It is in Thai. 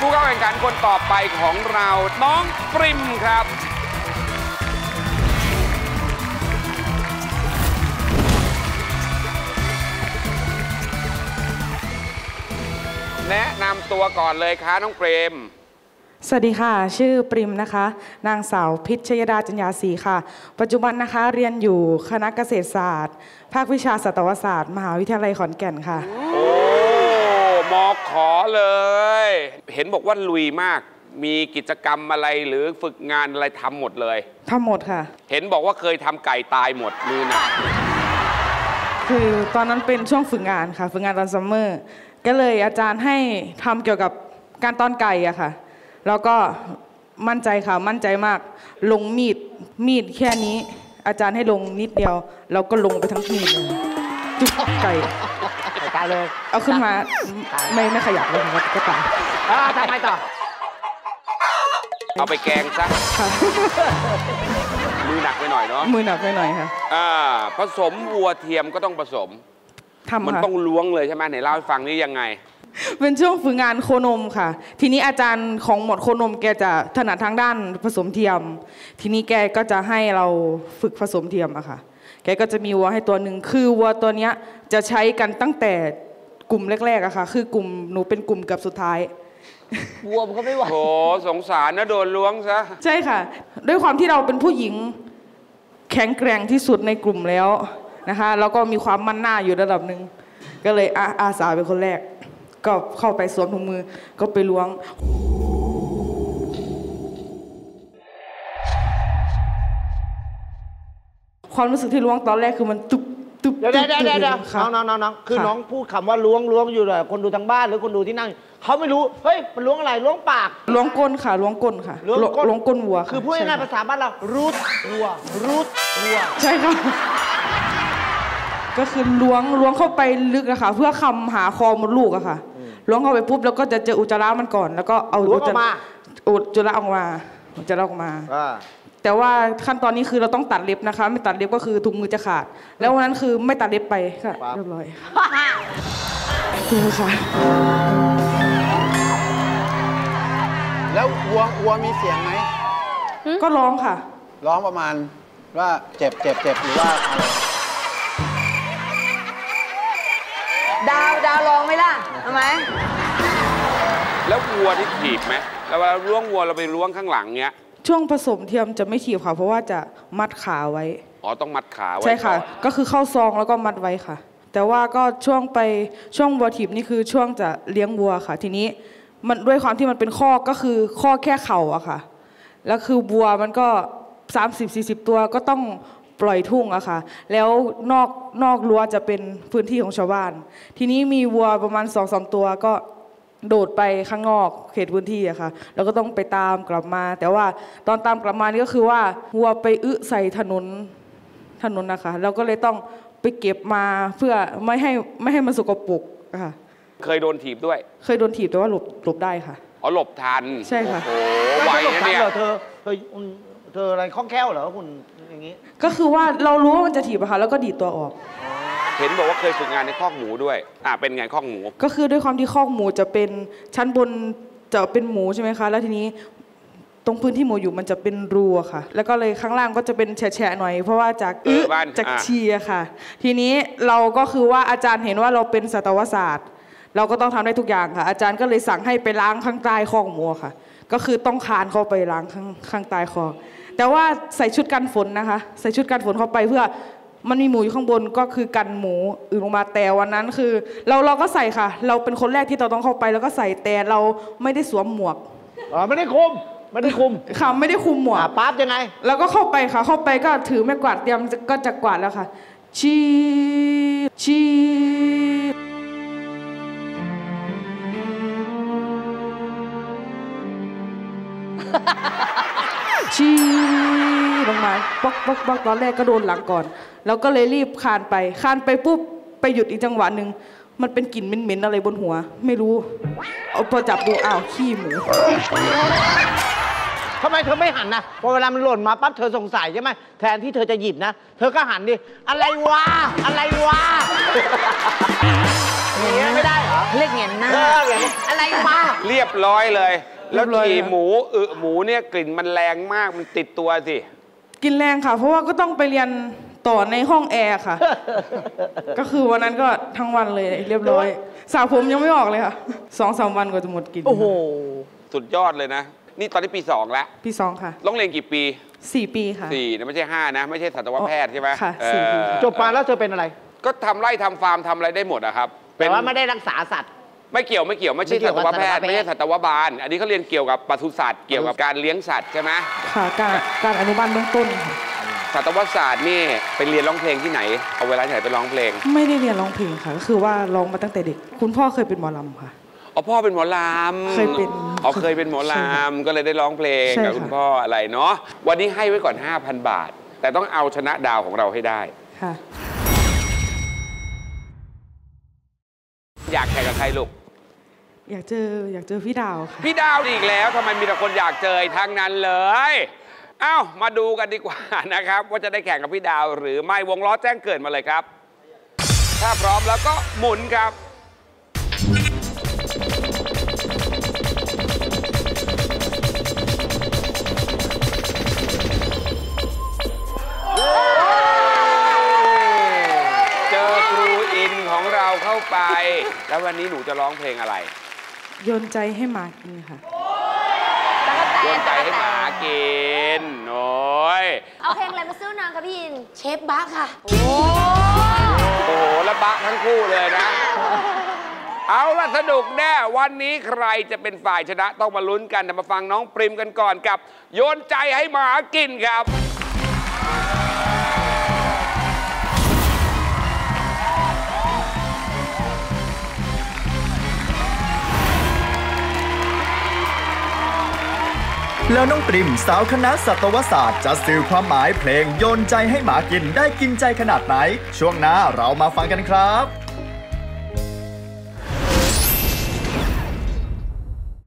ผู้เข้าแข่งขันคนต่อไปของเราน้องปริมครับแนะนำตัวก่อนเลยค่ะน้องปริมสวัสดีค่ะชื่อปริมนะคะนางสาวพิชยดาจัญญาศรีค่ะปัจจุบันนะคะเรียนอยู่คณะเกษตรศาสตร์ภาควิชาสัตวศาสตร์มหาวิทยาลัยขอนแก่นค่ะโอ้มอขอเลยเห็นบอกว่าลุยมากมีกิจกรรมอะไรหรือฝึกงานอะไรทำหมดเลยทำหมดค่ะเห็นบอกว่าเคยทำไก่ตายหมดมือหนักคือตอนนั้นเป็นช่วงฝึกงานค่ะฝึกงานตอนซัมเมอร์ก็เลยอาจารย์ให้ทำเกี่ยวกับการต้อนไก่อะค่ะแล้วก็มั่นใจค่ะมั่นใจมากลงมีดแค่นี้อาจารย์ให้ลงนิดเดียวเราก็ลงไปทั้งมีดเลยจุกไก่ตายเลยเอาขึ้นมาไม่ขยับเลยก็ตายทำไมต่อเอาไปแกงซะมือหนักไปหน่อยเนาะมือหนักไปหน่อยค่ะผสมวัวเทียมก็ต้องผสมมันต้องล้วงเลยใช่ไหมไหนเล่าให้ฟังนี่ยังไงเป็นช่วงฝึกงานโคนมค่ะทีนี้อาจารย์ของหมวดโคนมแกจะถนัดทางด้านผสมเทียมทีนี้แกก็จะให้เราฝึกผสมเทียมอะค่ะแกก็จะมีวัวให้ตัวหนึ่งคือวัวตัวเนี้ยจะใช้กันตั้งแต่กลุ่มแรกๆอะค่ะคือกลุ่มหนูเป็นกลุ่มเกือบสุดท้ายวัวมันก็ไม่ไหวโอ้สงสารนะโดนล้วงซะใช่ค่ะด้วยความที่เราเป็นผู้หญิงแข็งแกร่งที่สุดในกลุ่มแล้วนะคะแล้วก็มีความมั่นหน้าอยู่ระดับหนึ่งก็เลยอาสาเป็นคนแรกก็เข้าไปสวมถุงมือก็ไปล้วงความรู้สึกที่ล้วงตอนแรกคือมันตุ๊บเดี๋ยวน้องคือน้องพูดคำว่าล้วงอยู่เลยคนดูทางบ้านหรือคนดูที่นั่งเขาไม่รู้เฮ้ยมันล้วงอะไรล้วงปากล้วงก้นค่ะล้วงก้นค่ะล้วงก้นวัวคือพูดง่ายๆภาษาบ้านเรารูดวัวใช่ค่ะก็คือล้วงเข้าไปลึกอะค่ะเพื่อคำหาคอมดลูกอะค่ะล้วงเข้าไปปุ๊บแล้วก็จะเจออุจจาระมันก่อนแล้วก็เอาอุจจาระออกมาแต่ว่าขั้นตอนนี้คือเราต้องตัดเล็บนะคะไม่ตัดเล็บก็คือถุงมือจะขาดแล้ววันนั้นคือไม่ตัดเล็บไปค่ะเรียบร้อยคือค่ะแล้ววัวมีเสียงไหมก็ร้องค่ะร้องประมาณว่าเจ็บหรือว่าอะไรดาวร้องไหมล่ะทำไมแล้ววัวที่ถีบไหมแล้วเวลาล้วงวัวเราไปล้วงข้างหลังเนี้ยช่วงผสมเทียมจะไม่ถีบค่ะเพราะว่าจะมัดขาไว้ต้องมัดขาไว้ใช่ค่ะก็คือเข้าซองแล้วก็มัดไว้ค่ะแต่ว่าก็ช่วงวัวถีบนี่คือช่วงจะเลี้ยงวัวค่ะทีนี้มันด้วยความที่มันเป็นข้อก็คือข้อแค่เข่าอะค่ะแล้วคือวัวมันก็30-40ตัวก็ต้องปล่อยทุ่งอะค่ะแล้วนอกรั้วจะเป็นพื้นที่ของชาวบ้านทีนี้มีวัวประมาณ2-3ตัวก็โดดไปข้างนอกเขตพื้นที่อะค่ะแล้วก็ต้องไปตามกลับมาแต่ว่าตอนตามกลับมานี่ก็คือว่าวัวไปใส่ถนนนะคะเราก็เลยต้องไปเก็บมาเพื่อไม่ให้มันสกปรกค่ะเคยโดนถีบด้วยเคยโดนถีบแต่ว่าหลบได้ค่ะหลบทันใช่ค่ะโอ้ไหวนะเนี่ยเธออะไรคล่องแคล่วเหรอคุณอย่างนี้ก็คือว่าเรารู้ว่ามันจะถีบอะค่ะแล้วก็ดีดตัวออกเห็นบอกว่าเคยฝึกงานในคอกหมูด้วยเป็นไงคอกหมูก็คือด้วยความที่คอกหมูจะเป็นชั้นบนจะเป็นหมูใช่ไหมคะแล้วทีนี้ตรงพื้นที่หมูอยู่มันจะเป็นรูอะค่ะแล้วก็เลยข้างล่างก็จะเป็นแฉะหน่อยเพราะว่าจากชีอะค่ะทีนี้เราก็คือว่าอาจารย์เห็นว่าเราเป็นสัตวศาสตร์เราก็ต้องทำได้ทุกอย่างค่ะอาจารย์ก็เลยสั่งให้ไปล้างข้างใต้คอกหมูค่ะก็คือต้องคานเข้าไปล้างข้างใต้คอกแต่ว่าใส่ชุดกันฝนนะคะใส่ชุดกันฝนเข้าไปเพื่อมันมีหมูอยู่ข้างบนก็คือกันหมูอื่นลงมาแต่วันนั้นคือเราก็ใส่ค่ะเราเป็นคนแรกที่เราต้องเข้าไปแล้วก็ใส่แต่เราไม่ได้สวมหมวกไม่ได้คุมค่ะไม่ได้คุมหมวกปั๊บยังไงแล้วก็เข้าไปค่ะเข้าไปก็ถือไม้กวาดเตรียมก็จะกวาดแล้วค่ะชี้ลงมาป๊อกตอนแรกก็โดนหลังก่อนแล้วก็เลยรีบคานไปปุ๊บไปหยุดอีกจังหวะหนึ่งมันเป็นกลิ่นเหม็นๆอะไรบนหัวไม่รู้เอาพอจับดูขี้หมูทำไมเธอไม่หันนะพอเวลามันหล่นมาปั๊บเธอสงสัยใช่ไหมแทนที่เธอจะหยิบนะเธอก็หันดิอะไรวะอย่างเงี้ยไม่ได้เหรอเรียกเงียนหน้าอะไรมาเรียบร้อยเลย แล้วเรียบร้อยที่หมูเนี่ยกลิ่นมันแรงมากมันติดตัวสิกินแรงค่ะ เพราะว่าก็ต้องไปเรียนต่อในห้องแอร์ค่ะ ก็คือวันนั้นก็ทั้งวันเลยเรียบร้อยสระผมยังไม่ออกเลยค่ะ2-3 วันกว่าจะหมดกลินโอ้โหสุดยอดเลยนะ นี่ตอนนี้ปี 2 แล้วปี2ค่ะต้องเรียนกี่ปี 4 ปีค่ะ 4นะไม่ใช่5นะไม่ใช่สัตวแพทย์ใช่ไหมค่ะ4 ปีค่ะจบมาแล้วเธอเป็นอะไรก็ทำไร่ทำฟาร์มทำอะไรได้หมดอะครับแต่ว่าไม่ได้รักษาสัตว์ไม่เกี่ยวไม่ใช่ไม่เกี่สัยวตกับวแพทย์สัตวแพทย์ไม่ใช่สัตวบาลอันนี้เขาเรียนเกี่ยวกับปศุสัตว์เกี่ยวกับการเลี้ยงสัตว์ใช่ไหมค่ะการอนุบาลเบื้องต้นค่ะสัตวศาสตร์นี่ไปเรียนร้องเพลงที่ไหนเอาเวลาที่ไหนไปร้องเพลงไม่ได้เรียนร้องเพลงค่ะ ก็คือว่าร้องมาตั้งแต่เด็ก คุณพ่อเคยเป็นหมอลำค่ะอ๋อพ่อเป็นหมอลำเคยเป็นอ๋อเคยเป็นหมอลำก็เลยได้ร้องเพลงใช่กับค่ะคุณพ่ออะไรเนาะวันนี้ให้ไว้ก่อน 5,000 บาท แต่ต้องเอาชนะดาวของเราให้ได้ค่ะอยากแข่งกับใครลูกอยากเจอพี่ดาวค่ะพี่ดาวอีกแล้วทำไมมีแต่คนอยากเจอทั้งนั้นเลยเอ้ามาดูกันดีกว่านะครับ ว่าจะได้แข่งกับพี่ดาวหรือไม่วงล้อแจ้งเกิดมาเลยครับ ถ้าพร้อมแล้วก็หมุนครับ เจอครูอินของเราเข้าไป แล้ววันนี้หนูจะร้องเพลงอะไรโยนใจให้หมากินค่ะโยนใจให้หมากินโอ้ยเอาเพลงอะไรมาสู้นางคะพี่อิน เชฟบ้าค่ะโอ้โหแล้วบะทั้งคู่เลยนะ เอาล่ะสนุกแน่วันนี้ใครจะเป็นฝ่ายชนะต้องมาลุ้นกันแต่มาฟังน้องปริมกันก่อนกับ โยนใจให้หมากินครับแล้วน้องปริมสาวคณะสัตวศาสตร์จะสื่อความหมายเพลงโยนใจให้หมากินได้กินใจขนาดไหน ช่วงหน้าเรามาฟังกันครับ